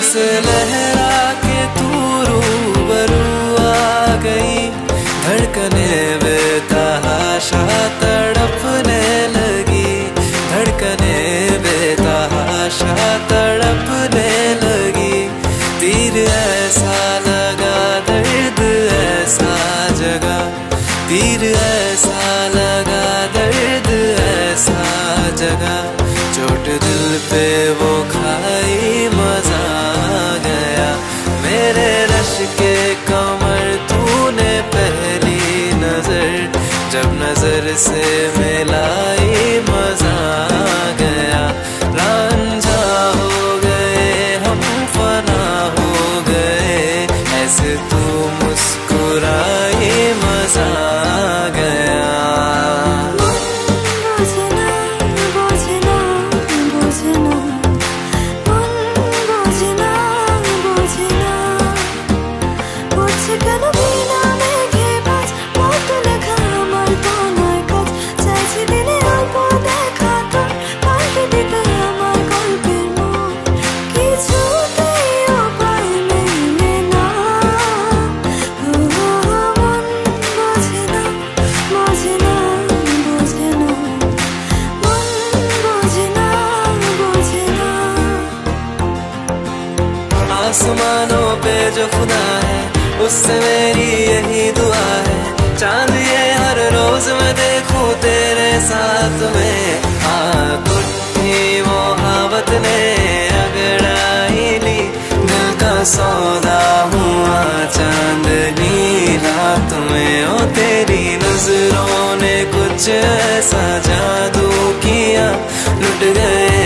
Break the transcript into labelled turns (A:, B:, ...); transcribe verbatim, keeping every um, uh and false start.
A: सांस लहरा के तू रूबरू आ गई, धड़कने बेतहाशा तड़पने लगी, धड़कने बेतहाशा तड़पने लगी। तीर ऐसा लगा दर्द ऐसा जगा, तीर ऐसा लगा दर्द ऐसा जगा, चोट दिल पे वो खाई मजा आ गया। मेरे रश के कमर तूने पहली नजर जब नजर से मिलाई मजा आ गया। रांझा हो गए हम फना हो गए, ऐसे तू मुस्कुराई मजा आ गया। आसमानों पे जो खुदा है उससे मेरी यही दुआ है, चांद ये हर रोज मैं देखूं तेरे साथ में। हाँ कुट्टी मोहब्बत ने अगड़ाई ली, दिल का सौदा हुआ चांदनी रात में। ओ तेरी नजरों ने कुछ ऐसा जादू किया, लुट गए